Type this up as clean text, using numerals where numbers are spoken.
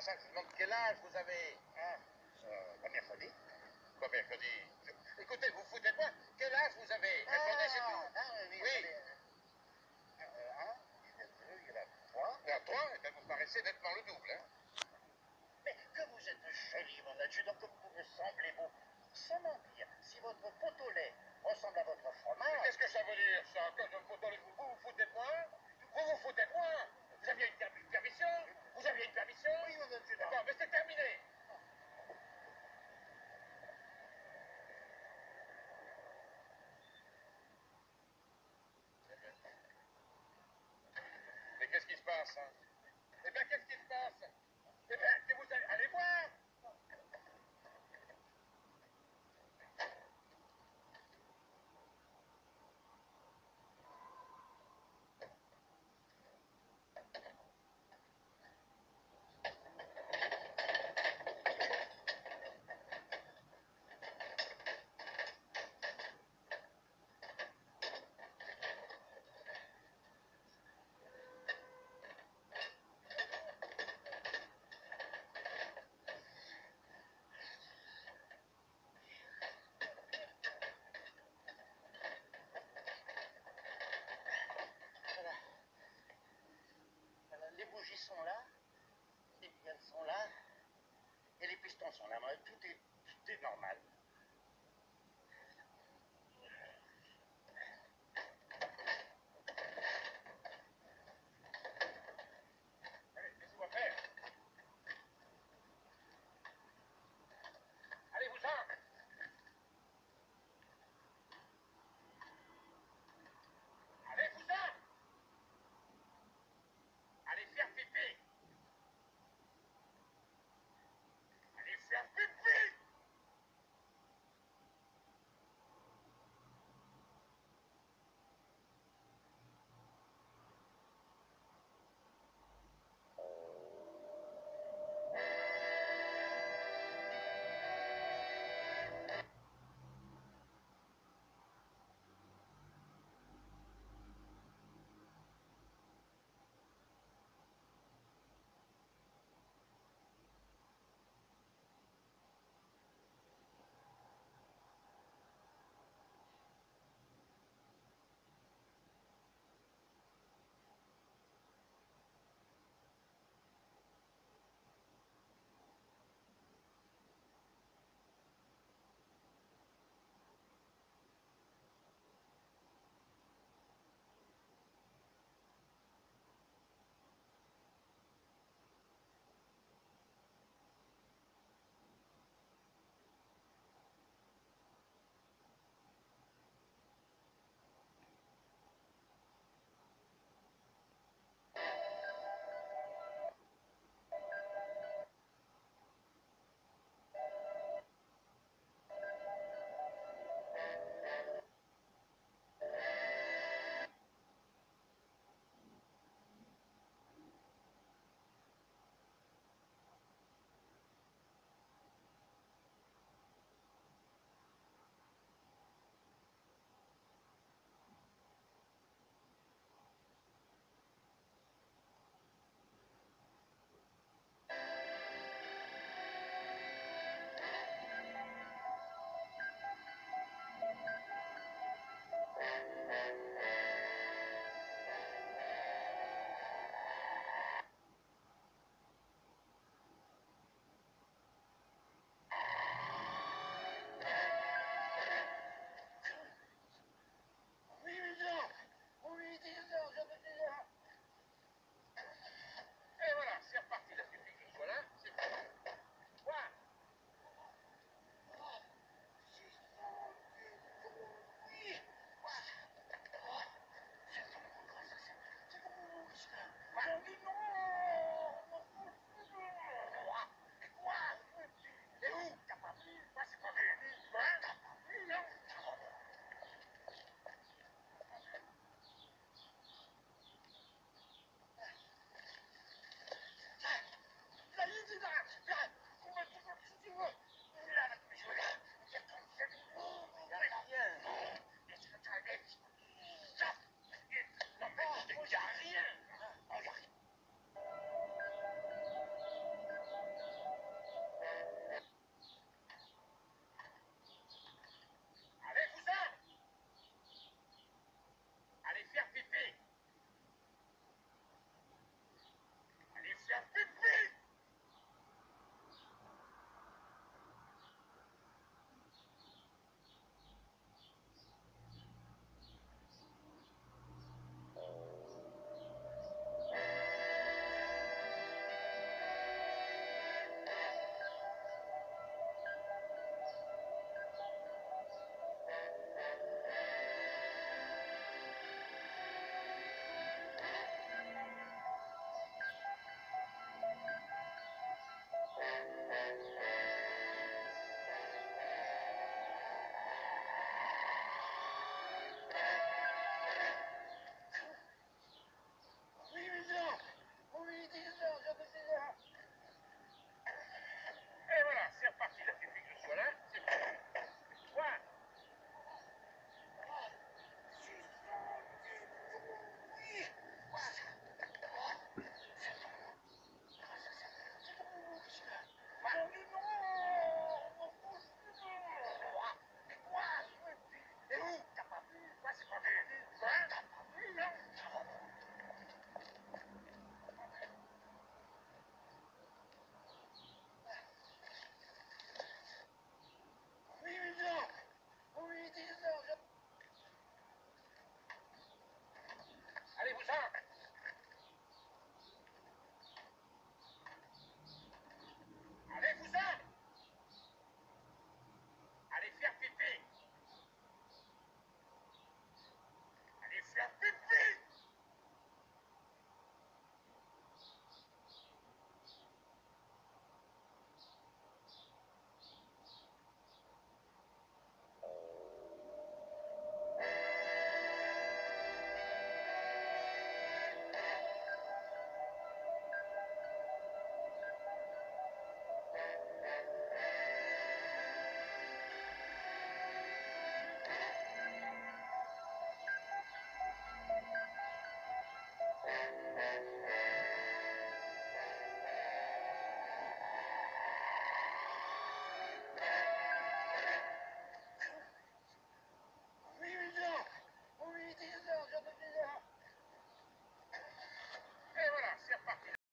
ça, je vous demande quel âge vous avez. Ah, mercredi. Quoi, mercredi? Écoutez, vous foutez de moi. Quel âge vous avez? Répondez, c'est tout. Oui. Oui. Il y en a 3. Il y en a 3, et bien vous paraissez nettement le double, hein. Mais que vous êtes joli, mon adjudant, comme vous ressemblez-vous. Sans mentir, si votre pot au lait ressemble à votre Mais fromage... qu'est-ce que ça veut dire, ça? Quand je me foute dans les coups, vous vous foutez de moi? Vous vous foutez de moi? Vous aviez une permission? Vous aviez une permission? Oui, mon adjudant. Bon, mais c'est terminé. Mais qu'est-ce qui se passe, hein? Eh bien, qu'est-ce qui se passe? Eh bien, que vous allez voir! Voilà, les bougies sont là, les pièces sont là, et les pistons sont là. Tout est normal.